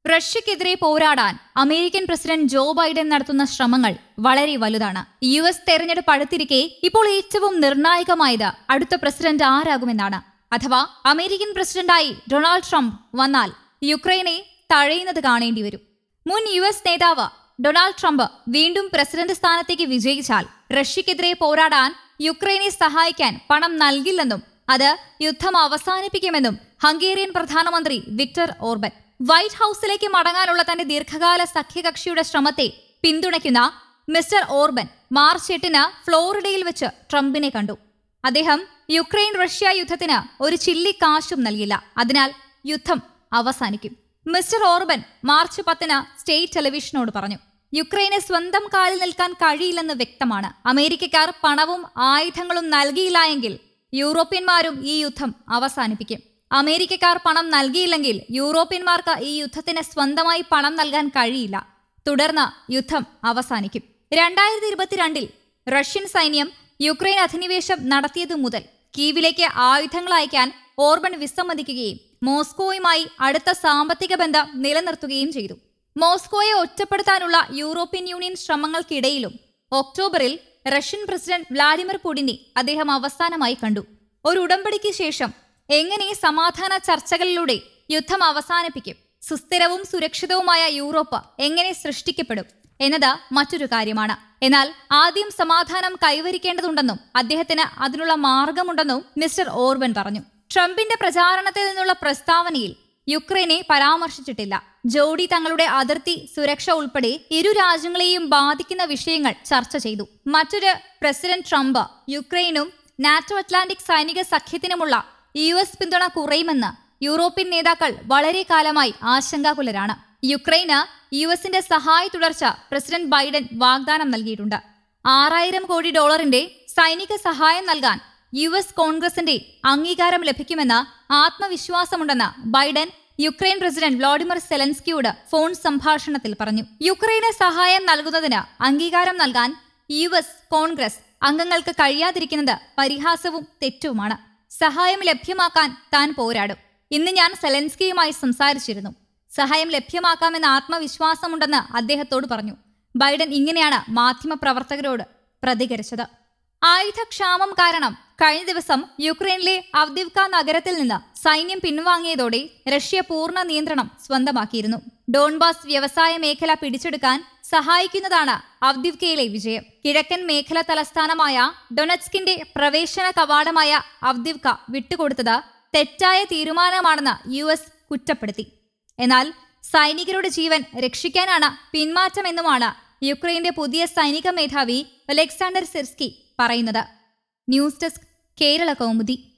റഷ്യക്കെതിരെ പോരാടാൻ American president Joe Biden നടത്തുന്ന ശ്രമങ്ങൾ വളരെ വലുതാണ്. US തെരഞ്ഞെടുപ്പ് അടുത്തിരിക്കെ ഇപ്പോൾ ഏറ്റവും നിർണായകമായത് അടുത്ത പ്രസിഡന്റ് ആരാകുമെന്നാണ്. അഥവാ അമേരിക്കൻ പ്രസിഡന്റായി ഡൊണാൾഡ് ട്രംപ് വന്നാൽ യുക്രൈനെ തഴയുന്നത് കാണേണ്ടി വരും. മുൻ US നേതാവ് ഡൊണാൾഡ് ട്രംപ് വീണ്ടും പ്രസിഡന്റ് സ്ഥാനത്തേക്ക് വിജയിച്ചാൽ റഷ്യക്കെതിരെ പോരാടാൻ യുക്രൈനെ സഹായിക്കാൻ പണം നൽകില്ലെന്നും അത് യുദ്ധം അവസാനിപ്പിക്കുമെന്നും ഹംഗേറിയൻ പ്രധാനമന്ത്രി വിക്ടർ ഓർബൻ. വൈറ്റ് ഹൌസിലേക്ക് മടങ്ങാനുള്ള തന്റെ ദീർഘകാല സഖ്യകക്ഷിയുടെ ശ്രമത്തെ പിന്തുണയ്ക്കുന്ന മിസ്റ്റർ ഓർബൻ മാർച്ച് 8 ഫ്ലോറിഡയിൽ വെച്ച് ട്രംപിനെ കണ്ടു. അദ്ദേഹം യുക്രൈൻ റഷ്യ യുദ്ധത്തിന് ഒരു ചില്ലി കാശും നൽകില്ല. അതിനാൽ യുദ്ധം അവസാനിക്കും. മിസ്റ്റർ ഓർബൻ മാർച്ച് 10 സ്റ്റേറ്റ് ടെലിവിഷനോട് പറഞ്ഞു, യുക്രൈന് സ്വന്തം കാലിൽ നിൽക്കാൻ കഴിയില്ലെന്ന് വ്യക്തമാണ്. അമേരിക്കക്കാർ പണവും ആയുധങ്ങളും നൽകിയില്ല എങ്കിൽ യൂറോപ്യന്മാരും ഈ യുദ്ധം അവസാനിപ്പിക്കും. അമേരിക്കക്കാർ പണം നൽകിയില്ലെങ്കിൽ യൂറോപ്യന്മാർക്ക് ഈ യുദ്ധത്തിന് സ്വന്തമായി പണം നൽകാൻ കഴിയില്ല. തുടർന്ന് യുദ്ധം അവസാനിക്കും. 2022 റഷ്യൻ സൈന്യം യുക്രൈൻ അധിനിവേശം നടത്തിയതു മുതൽ കീവിലേക്ക് ആയുധങ്ങൾ അയക്കാൻ ഓർബൻ വിസമ്മതിക്കുകയും മോസ്കോയുമായി അടുത്ത സാമ്പത്തിക ബന്ധം നിലനിർത്തുകയും ചെയ്തു. മോസ്കോയെ ഒറ്റപ്പെടുത്താനുള്ള യൂറോപ്യൻ യൂണിയൻ ശ്രമങ്ങൾക്കിടയിലും ഒക്ടോബറിൽ റഷ്യൻ പ്രസിഡന്റ് വ്ളാഡിമിർ പുടിനെ അദ്ദേഹം അവസാനമായി കണ്ടു. ഒരു ഉടമ്പടിക്ക് ശേഷം എങ്ങനെ സമാധാന ചർച്ചകളിലൂടെ യുദ്ധം അവസാനിപ്പിക്കും, സുസ്ഥിരവും സുരക്ഷിതവുമായ യൂറോപ്പ് എങ്ങനെ സൃഷ്ടിക്കപ്പെടും എന്നത് മറ്റൊരു കാര്യമാണ്. എന്നാൽ ആദ്യം സമാധാനം കൈവരിക്കേണ്ടതുണ്ടെന്നും അദ്ദേഹത്തിന് അതിനുള്ള മാർഗമുണ്ടെന്നും മിസ്റ്റർ ഓർബൻ പറഞ്ഞു. ട്രംപിന്റെ പ്രചാരണത്തിൽ നിന്നുള്ള പ്രസ്താവനയിൽ യുക്രൈനെ പരാമർശിച്ചിട്ടില്ല. ജോഡി തങ്ങളുടെ അതിർത്തി സുരക്ഷ ഉൾപ്പെടെ ഇരു രാജ്യങ്ങളെയും ബാധിക്കുന്ന വിഷയങ്ങൾ ചർച്ച ചെയ്തു. മറ്റൊരു പ്രസിഡന്റ് ട്രംപ് യുക്രൈനും നാറ്റോ അറ്റ്ലാന്റിക് സൈനിക സഖ്യത്തിനുമുള്ള US പിന്തുണ കുറയുമെന്ന് യൂറോപ്യൻ നേതാക്കൾ വളരെ കാലമായി ആശങ്കാകുലരാണ്. യുക്രൈന് USന്റെ സഹായ തുടർച്ച പ്രസിഡന്റ് ബൈഡൻ വാഗ്ദാനം നൽകിയിട്ടുണ്ട്. $6000 കോടി സൈനിക സഹായം നൽകാൻ US കോൺഗ്രസിന്റെ അംഗീകാരം ലഭിക്കുമെന്ന് ആത്മവിശ്വാസമുണ്ടെന്ന് ബൈഡൻ യുക്രൈൻ പ്രസിഡന്റ് വ്ളാഡിമിർ സെലൻസ്കിയോട് ഫോൺ സംഭാഷണത്തിൽ പറഞ്ഞു. യുക്രൈന് സഹായം നൽകുന്നതിന് അംഗീകാരം നൽകാൻ US കോൺഗ്രസ് അംഗങ്ങൾക്ക് കഴിയാതിരിക്കുന്നത് പരിഹാസവും തെറ്റുമാണ്. സഹായം ലഭ്യമാക്കാൻ താൻ പോരാടും. ഇന്ന് ഞാൻ സെലൻസ്കിയുമായി സംസാരിച്ചിരുന്നു. സഹായം ലഭ്യമാക്കാമെന്ന ആത്മവിശ്വാസമുണ്ടെന്ന് അദ്ദേഹത്തോട് പറഞ്ഞു. ബൈഡൻ ഇങ്ങനെയാണ് മാധ്യമപ്രവർത്തകരോട് പ്രതികരിച്ചത്. ആയുധക്ഷാമം കാരണം കഴിഞ്ഞ ദിവസം യുക്രൈനിലെ അവ്ദിവ്ക നഗരത്തിൽ നിന്ന് സൈന്യം പിൻവാങ്ങിയതോടെ റഷ്യ പൂർണ്ണ നിയന്ത്രണം സ്വന്തമാക്കിയിരുന്നു. ഡോൺബാസ് വ്യവസായ മേഖല പിടിച്ചെടുക്കാൻ സഹായിക്കുന്നതാണ് അവ്ദിവ്കയിലെ വിജയം. കിഴക്കൻ മേഖല തലസ്ഥാനമായ ഡൊണറ്റ്സ്കിന്റെ പ്രവേശന കവാടമായ അവ്ദിവ്ക വിട്ടുകൊടുത്തത് തെറ്റായ തീരുമാനമാണെന്ന് US കുറ്റപ്പെടുത്തി. എന്നാൽ സൈനികരുടെ ജീവൻ രക്ഷിക്കാനാണ് പിന്മാറ്റമെന്നുമാണ് യുക്രൈന്റെ പുതിയ സൈനിക മേധാവി അലക്സാണ്ടർ സിർസ്കി പറയുന്നത്. News desk Kerala Kaumudi.